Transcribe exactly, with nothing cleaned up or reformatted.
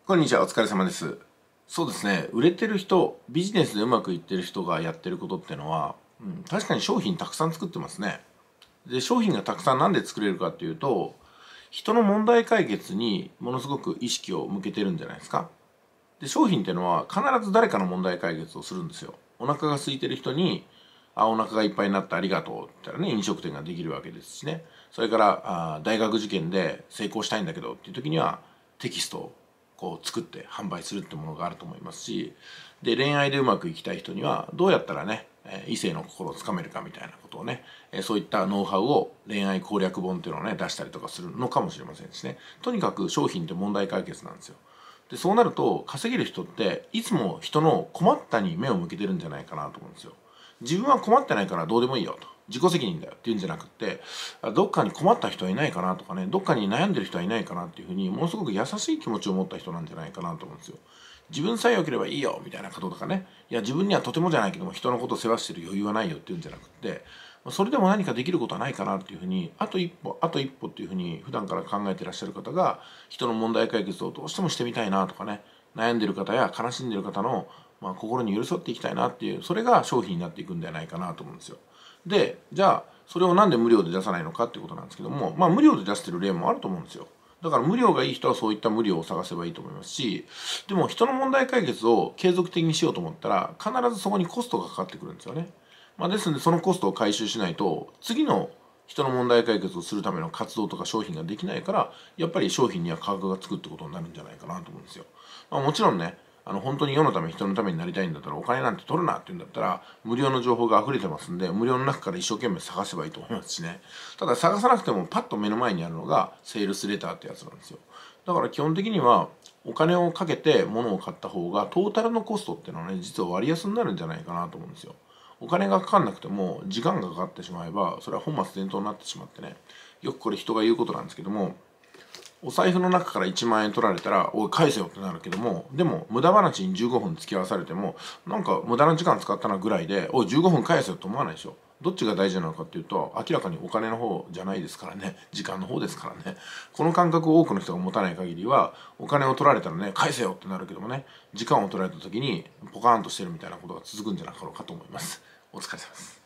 こんにちは、お疲れ様です。そうですね、売れてる人、ビジネスでうまくいってる人がやってることっていうのは、うん、確かに商品たくさん作ってますね。で、商品がたくさんなんで作れるかっていうと、人の問題解決にものすごく意識を向けてるんじゃないですか。で、商品っていうのは必ず誰かの問題解決をするんですよ。お腹が空いてる人に、あ、お腹がいっぱいになってありがとうって言ったらね、飲食店ができるわけですしね。それから、あ、大学受験で成功したいんだけどっていう時には、テキストをこう作って販売するってものがあると思いますし、で、恋愛でうまくいきたい人には、どうやったらね、異性の心をつかめるかみたいなことをね、そういったノウハウを恋愛攻略本っていうのをね、出したりとかするのかもしれませんしね。とにかく商品って問題解決なんですよ。で、そうなると稼げる人っていつも人の困ったに目を向けてるんじゃないかなと思うんですよ。自分は困ってないからどうでもいいよと。自己責任だよっていうんじゃなくて、どっかに困った人はいないかなとかね、どっかに悩んでる人はいないかなっていうふうに、ものすごく優しい気持ちを持った人なんじゃないかなと思うんですよ。自分さえ良ければいいよみたいなこととかね、いや自分にはとてもじゃないけども人のことを世話してる余裕はないよっていうんじゃなくて、それでも何かできることはないかなっていうふうに、あと一歩あと一歩っていうふうに普段から考えていらっしゃる方が、人の問題解決をどうしてもしてみたいなとかね、悩んでる方や悲しんでる方の、まあ、心に寄り添っていきたいなっていう、それが商品になっていくんではないかなと思うんですよ。で、じゃあそれをなんで無料で出さないのかっていうことなんですけども、まあ無料で出してる例もあると思うんですよ。だから無料がいい人はそういった無料を探せばいいと思いますし、でも人の問題解決を継続的にしようと思ったら必ずそこにコストがかかってくるんですよね。まあ、ですのでそのコストを回収しないと次の人の問題解決をするための活動とか商品ができないから、やっぱり商品には価格がつくってことになるんじゃないかなと思うんですよ。まあ、もちろんね、あの本当に世のため人のためになりたいんだったらお金なんて取るなって言うんだったら無料の情報が溢れてますんで、無料の中から一生懸命探せばいいと思いますしね。ただ探さなくてもパッと目の前にあるのがセールスレターってやつなんですよ。だから基本的にはお金をかけて物を買った方がトータルのコストっていうのはね、実は割安になるんじゃないかなと思うんですよ。お金がかかんなくても時間がかかってしまえばそれは本末転倒になってしまってね、よくこれ人が言うことなんですけども、お財布の中からいちまん円取られたらおい返せよってなるけども、でも無駄話にじゅうごふん付き合わされてもなんか無駄な時間使ったなぐらいでおいじゅうごふん返せよと思わないでしょ。どっちが大事なのかっていうと、明らかにお金の方じゃないですからね、時間の方ですからね。この感覚を多くの人が持たない限りは、お金を取られたらね返せよってなるけどもね、時間を取られた時にポカーンとしてるみたいなことが続くんじゃなかろうかと思います。お疲れ様です。